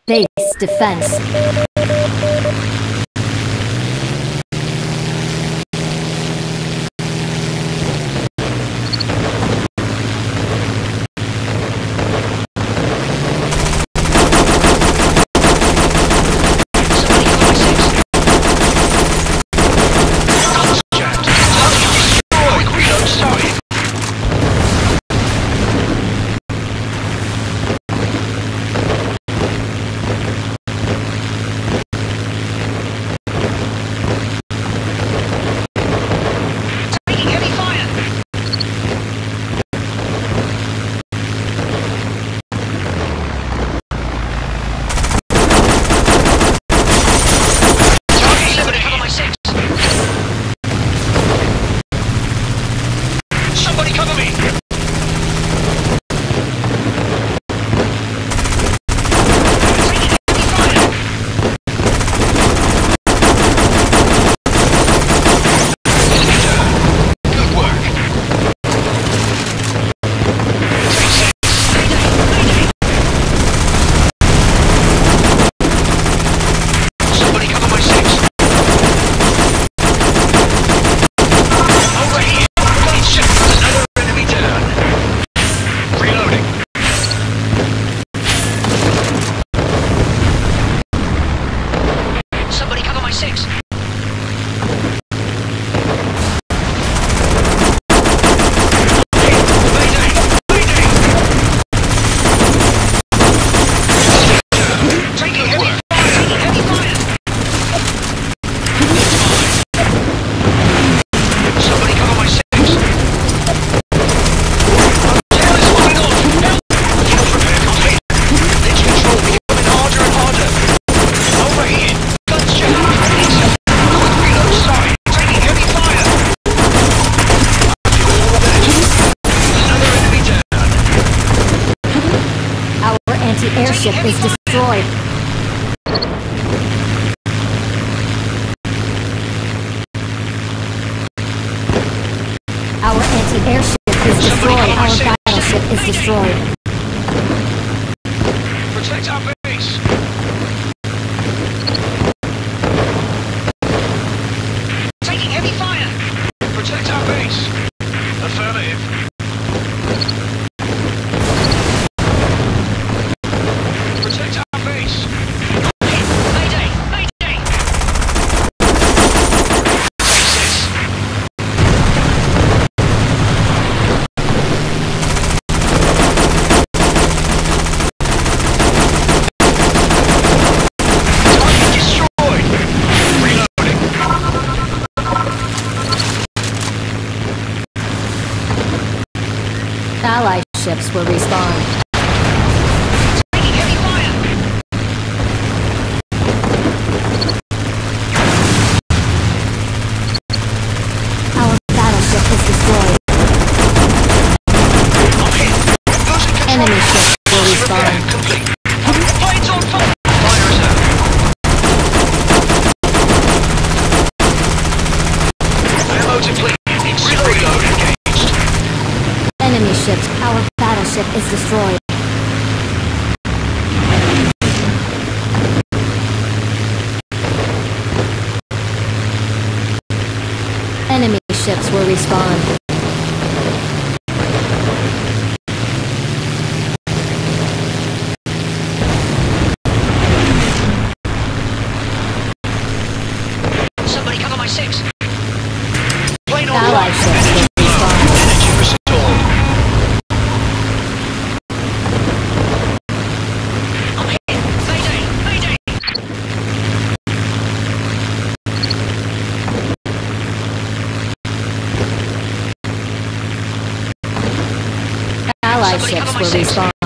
Base defense. Anti-airship is destroyed. Our anti-airship is destroyed. Our battleship is destroyed. Protect our base. Taking heavy fire. Protect our base. Affirmative. Protect our base. Mayday! Mayday! Target destroyed! Reloading. Allied ships will respawn. Enemy ship will respawn. Complete. Planes on fire. Fire is out. Ammo depleted. Reload engaged. Enemy ships. Our battleship is destroyed. Enemy ships will respawn. Somebody cover my six. Plane on Allied fire. ships will respawn. Energy restored. I'm hit. Mayday! Mayday! Allied Somebody ships cover my will six. respawn.